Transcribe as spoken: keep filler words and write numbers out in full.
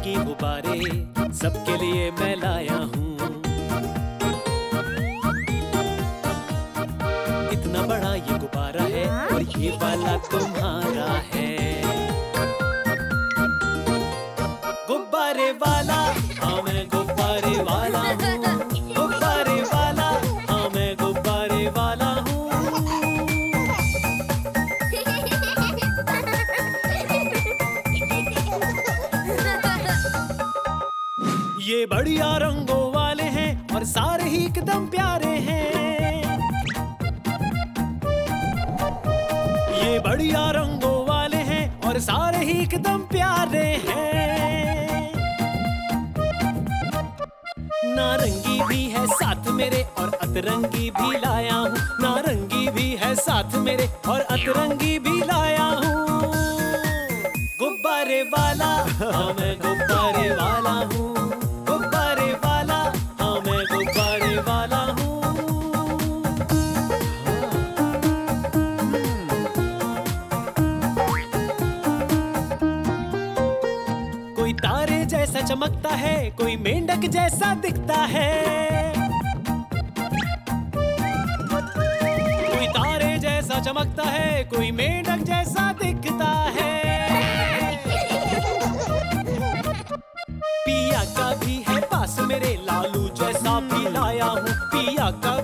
रंगी गुब्बारे सबके लिए मैं लाया हूँ। इतना बड़ा ये गुब्बारा है और ये वाला तुम्हारा है। गुब्बारे वाला, हाँ मैं गुब्बारे वाला हूँ। गुब्बारे वाला, हाँ मैं गुब्बारे वाला हूँ। ये बढ़िया रंगों वाले हैं और सारे ही एकदम प्यारे हैं। ये बढ़िया रंगों वाले हैं और सारे ही एकदम प्यारे हैं। नारंगी भी है साथ मेरे और अतरंगी भी लाया हूँ। नारंगी भी है साथ मेरे और अतरंगी भी लाया हूँ। गुब्बारे वाला, हाँ मैं गुब्बारे वाला हूँ। गुब्बारे वाला, हाँ मैं गुब्बारे वाला हूँ। कोई तारे जैसा चमकता है, कोई मेंढक जैसा दिखता है। कोई तारे जैसा चमकता है, कोई मेंढक जैसा दिखता है। पिया का भी है पास मेरे, लालू जैसा भी लाया हूँ। पिया का